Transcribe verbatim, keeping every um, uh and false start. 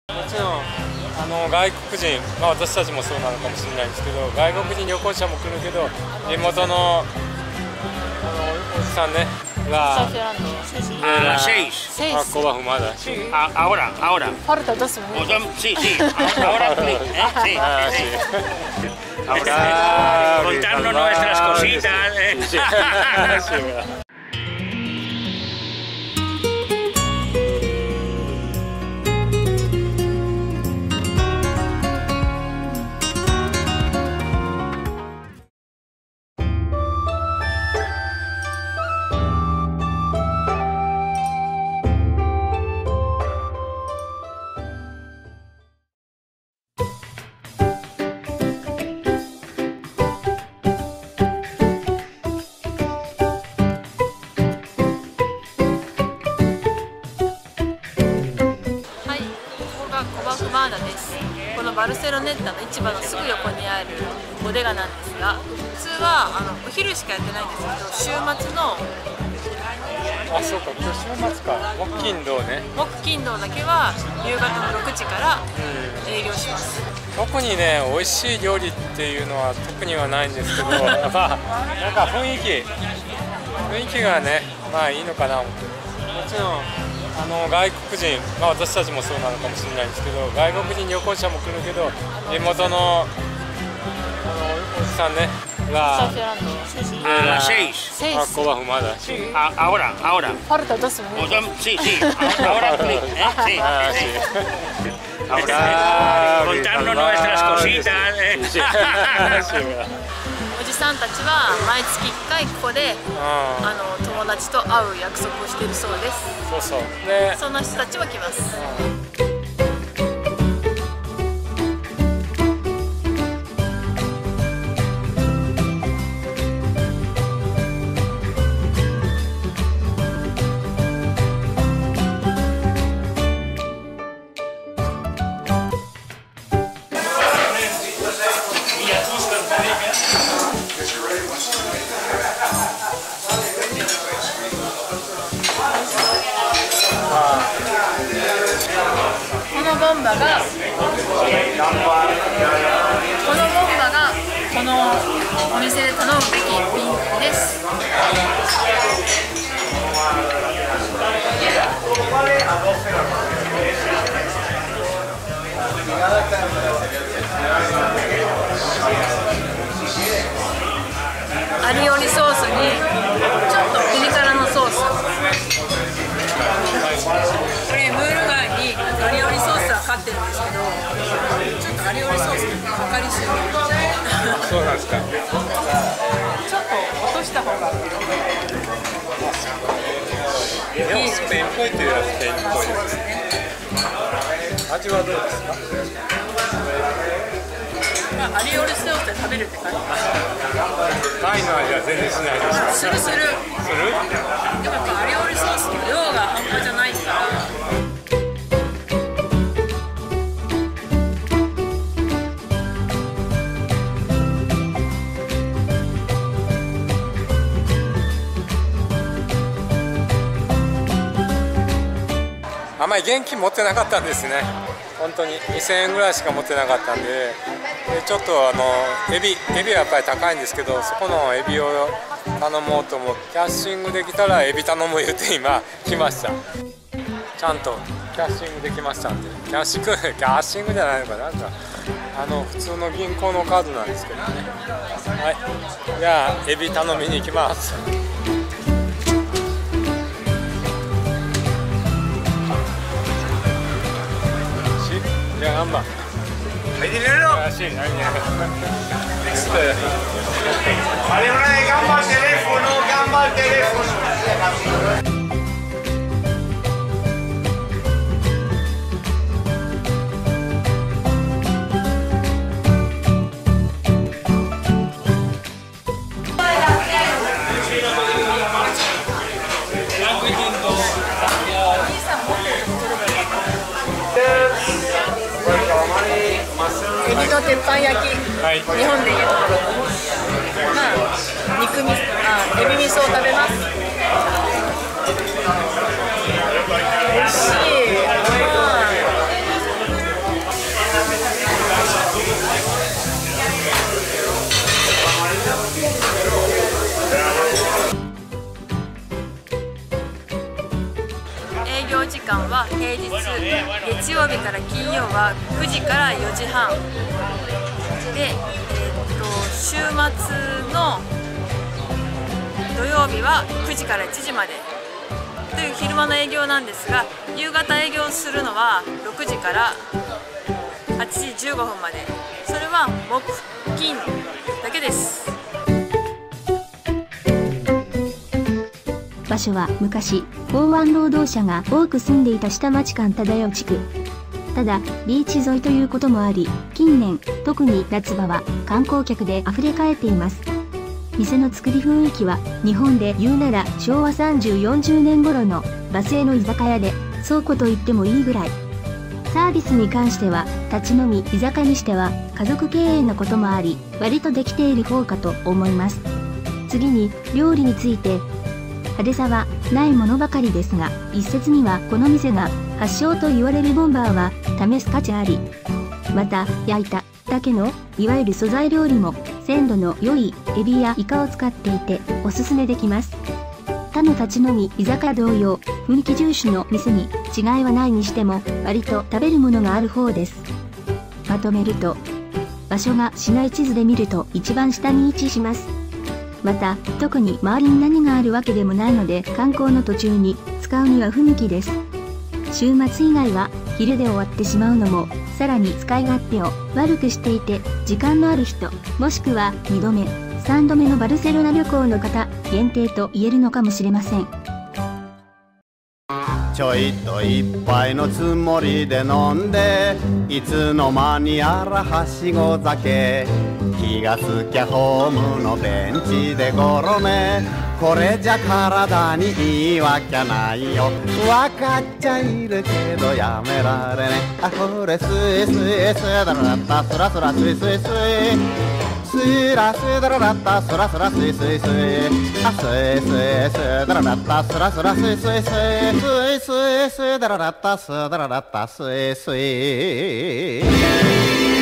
もちろんあの外国人、まあ、私たちもそうなのかもしれないんですけど、外国人旅行者も来るけど、地元のあのおじさんねが A las seis. a Cuba fumada. A- Ahora, ahora. Falta dos O minutos. son- Sí, sí. Ahora sí. ¿eh? Sí, Ah, sí. sí. Ahora Contarnos nuestras cositas. ¿eh? Sí, sí. このバルセロネッタの市場のすぐ横にあるボデガなんですが、普通はあのお昼しかやってないんですけど、週末のあ、そうか、今日週末か。木金土ね。 木金土だけは夕方のろくじから営業します。 特にね、美味しい料理っていうのは特にはないんですけど、まあなんか雰囲気雰囲気がね、まあいいのかな。もちろんあの外国人、まあ私たちもそうなのかもしれないんですけど、外国人旅行者も来るけど、地元のあのおじさんねが A las seis. a Cuba fumada. A- Ahora, ahora. Falta dos O minutos. son- Sí, sí. Ahora sí. ¿eh? Sí, Ah, sí. sí. Ahora Contarnos nuestras cositas. ¿eh? Sí, sí. おじさんたちは毎月いっかいここでああの友達と会う約束をしているそうです。 そうそう。で、 そんな人たちも来ます。このボンバがこのボンバがこのお店で頼むべき一品です。アリオリソースにちょっとピリ辛のソース、これムール貝にアリオリソースはかってるんですけど、ちょっとアリオリソースかかりすぎる。 そうなんですか。 ちょっと落とした方がでもスペインっぽいというのはスペインっぽいですね。味はどうですか？ まあ、アリオリソースで食べるって感じ。 貝の味は全然しないですか？ するする。 する？ でもやっぱアリオリソースの量が半端じゃないから。 あんまり現金持ってなかったんですね。本当ににせんえんぐらいしか持ってなかったんで、でちょっとあのエビエビはやっぱり高いんですけど、そこのエビを頼もうと思ってキャッシングできたらエビ頼む言うて今来ました。ちゃんとキャッシングできましたんで、キャッシングキャッシングじゃないのかな、なんかあの普通の銀行のカードなんですけどね。はい、じゃあエビ頼みに行きます。Ya, ambas. ¿Hay dinero? Ah, sí, hay dinero. Vale, una de gamba al teléfono, gamba al teléfono. エビの鉄板焼き、 はい、 日本でいうところの、まあ、肉みあ、エビ味噌を食べます。美味しい。まあ平日月曜日から金曜はくじからよじはんで、えー、っと週末の土曜日はくじからいちじまでという昼間の営業なんですが、夕方営業するのはろくじからはちじじゅうごふんまで。それは木金だけです。 場所は昔港湾労働者が多く住んでいた下町間忠代地区。ただビーチ沿いということもあり、近年特に夏場は観光客であふれかえっています。店の作り雰囲気は日本で言うならしょうわさんじゅう、よんじゅうねん頃の場製の居酒屋で倉庫と言ってもいいぐらい。サービスに関しては立ち飲み居酒屋にしては家族経営のこともあり、割とできている方かと思います。次に料理について、派手さはないものばかりですが、一説にはこの店が発祥と言われるボンバーは試す価値あり。また焼いただけのいわゆる素材料理も鮮度の良いエビやイカを使っていておすすめできます。他の立ち飲み居酒屋同様、雰囲気重視の店に違いはないにしても割と食べるものがある方です。まとめると、場所が市内地図で見ると一番下に位置します。また特に周りに何があるわけでもないので、観光の途中に使うには不向きです。週末以外は昼で終わってしまうのもさらに使い勝手を悪くしていて、時間のある人もしくはにどめさんどめのバルセロナ旅行の方限定と言えるのかもしれません。 ちょいと一杯のつもりで飲んで、いつの間にやらはしご酒。気がつきゃホームのベンチでゴロめ。これじゃ体にいいわきゃないよ。わかっちゃいるけどやめられね。あほれスイスイスイだらったスラスラスイスイスイスラスイだらったスラスラスイスイスイあスイスイスイだらったスラスラスイスイスイスイスイスイだらったスだらったスイスイ